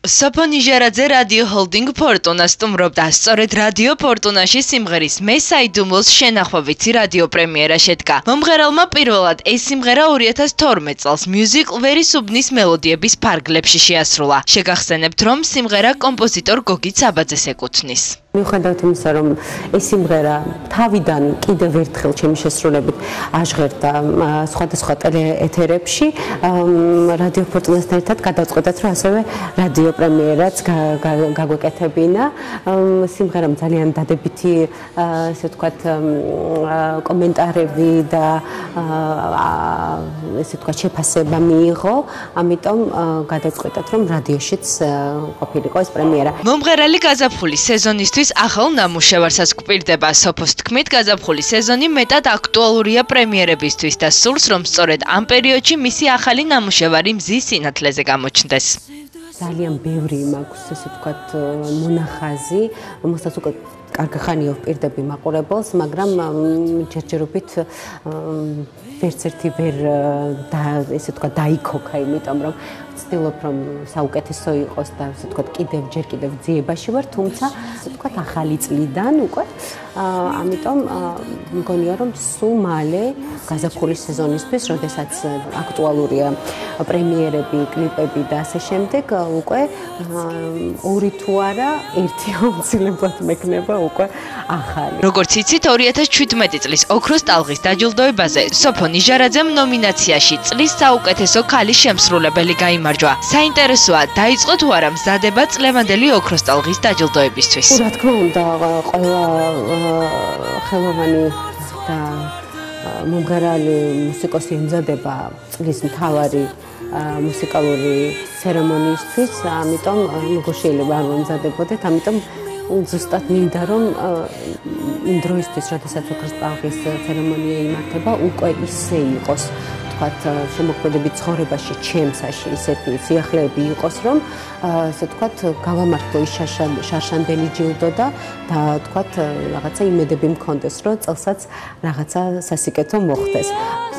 სოფონი ჟერაძე რადიო ჰოლდინგ ფორტუნას სტუმრობდა. სწორედ რადიო ფორტუნაში სიმღერის მე საიდუმლოს შენახვა ვიცი რადიო პრემიერა შედგა. მომღერალმა პირველად ეს სიმღერა 2012 წელს მიუზიკლ ვერისუბნის მელოდიების ფარგლებში შეასრულა. შეგახსენებთ, რომ სიმღერა კომპოზიტორ გოგი ცაბაძეს ეკუთვნის. მიუხედავად იმისა, რომ ეს სიმღერა თავიდან კიდევ ერთხელ ჩემი შესრულებით აჟღერდა სხვადასხვა ტელეეთერებში, რადიო ფორტუნასთან ერთად გადავწყვეტეთ, რომ ასევე რადიო პრემიერაც გაგვეკეთებინა. სიმღერამ ძალიან დადებითი, ესე ვთქვათ, კომენტარები და ესე ვთქვათ, შეფასება მიიღო, ამიტომ გადავწყვეტეთ, რომ რადიოშიც ყოფილიყო ეს პრემიერა. მომღერალი გაზაფხულის სეზონისთვის ახალ ნამუშევარსაც გვპირდება. სოფოს თქმით, გაზაფხულის სეზონი მეტად აქტუალურია პრემიერებისთვის და სურს, რომ სწორედ ამ პერიოდში მისი ახალი ნამუშევარი მზის სინათლეზე გამოჩნდეს. ძალიან ბევრი მაქვს, ესე ვთქვათ, მონახაზი, რომელსაც უკვე კარგი ხანია ვპირდები მაყურებელს, მაგრამ ჯერჯერობით ვერც ერთი ვერ ესე ვთქვათ დაიქოქა, იმიტომ რომ ვცდილობ, რომ საუკეთესო იყოს და ესე ვთქვათ, ჯერ კიდევ ძიებაში ვარ, თუმცა ესე ვთქვათ, ახალი წლიდან უკვე, ამიტომ მგონია, რომ სულ მალე გაზაფხულის სეზონისთვის, როდესაც აქტუალურია პრემიერები, კლიპები და ასე შემდეგ, უკვე 2 თუ არა 1 აუცილებლად მექნება უკვე ახალი. როგორც იცით, 2017 წლის ოქროს ტალღის დაჯილდოებაზე სოფონი ჟერაძემ ნომინაციაში წლის საუკეთესო ქალის შემსრულებელი გაიმარჯვა. საინტერესოა, დაიწყო თუ არა მზადება წლევანდელი ოქროს ტალღის დაჯილდოებისთვის. რა თქმა უნდა, ყველა ხელოვანი და მომღერალი მუსიკოსი ემზადება წლის მთავარი მუსიკალური ცერემონიისთვის, ამიტომ როგორ შეიძლება არ მომზადებოდეთ, ამიტომ ზუსტად მინდა რომ იმ დროისთვის, როდესაც ოქროს ტალღის ცერემონია იმართება, უკვე ისე იყოს, თქვათ, შემოქმედებით ცხოვრებაში ჩემსაში ისეთი სიახლეები იყოს, რომ ესე თქვათ, გავამართლო ის შარშანდელი ჯილდო და თქვათ, რაღაცა იმედები მქონდეს, რომ წელსაც რაღაცა სასიკეთო მოხდეს.